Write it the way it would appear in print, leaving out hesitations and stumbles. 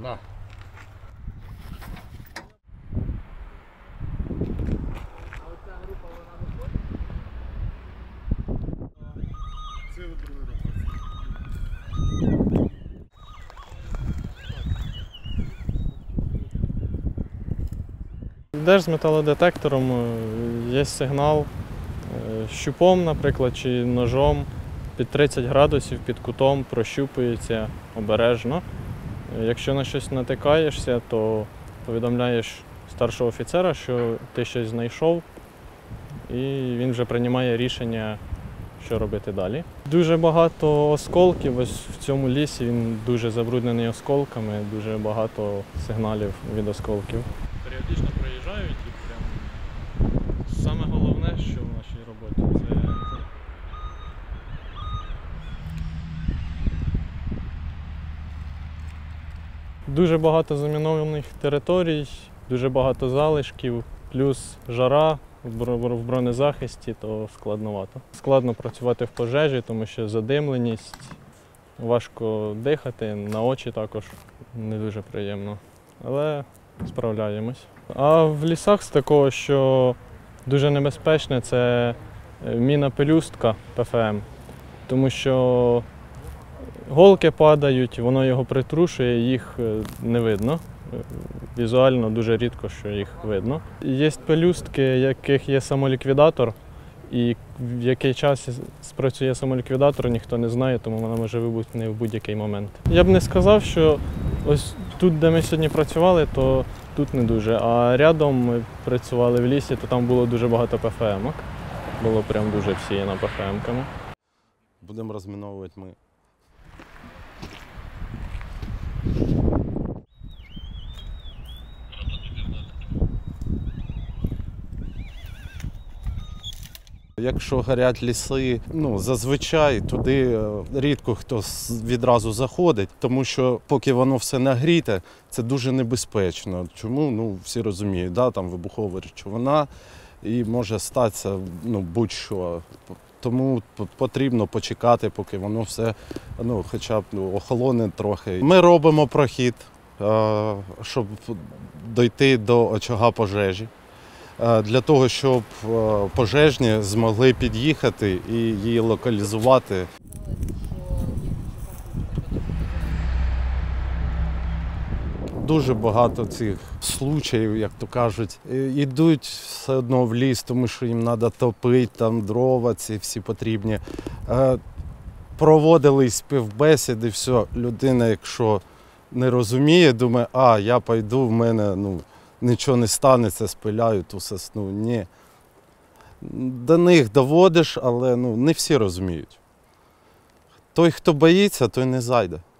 На. А оця група вона виходить? Це другий раз. Йдеш з металодетектором, є сигнал щупом, наприклад, чи ножом під 30 градусів, під кутом, прощупується обережно. Якщо на щось натикаєшся, то повідомляєш старшого офіцера, що ти щось знайшов, і він вже приймає рішення, що робити далі. Дуже багато осколків, ось в цьому лісі він дуже забруднений осколками, дуже багато сигналів від осколків. Періодично проїжджають і прям саме головне, що в нашій роботі, це дуже багато замінованих територій, дуже багато залишків, плюс жара в бронезахисті, то складновато. Складно працювати в пожежі, тому що задимленість, важко дихати, на очі також не дуже приємно, але справляємось. А в лісах з такого, що дуже небезпечне, це міна-пелюстка ПФМ, тому що голки падають, воно його притрушує, їх не видно. Візуально дуже рідко, що їх видно. Є пелюстки, яких є самоліквідатор, і в який час спрацює самоліквідатор, ніхто не знає, тому вона може вибухнути в будь-який момент. Я б не сказав, що ось тут, де ми сьогодні працювали, то тут не дуже. А рядом ми працювали в лісі, то там було дуже багато ПФМ-ок. Було прям дуже всіяно ПФМ-ками. Будемо розміновувати ми. Якщо горять ліси, зазвичай туди рідко хто відразу заходить, тому що поки воно все нагріте, це дуже небезпечно. Чому? Всі розуміють, там вибухова речовина і може статися будь-що. Тому потрібно почекати, поки воно все хоча б охолоне трохи. Ми робимо прохід, щоб дойти до очага пожежі. Для того, щоб пожежні змогли під'їхати і її локалізувати. Дуже багато цих случаїв, як то кажуть, йдуть все одно в ліс, тому що їм треба топити, там дрова ці всі потрібні. Проводили співбесіди, все, людина, якщо не розуміє, думає, я пойду, в мене нічого не станеться, спиляю ту сосну. Ні. До них доводиш, але не всі розуміють. Той, хто боїться, той не зайде.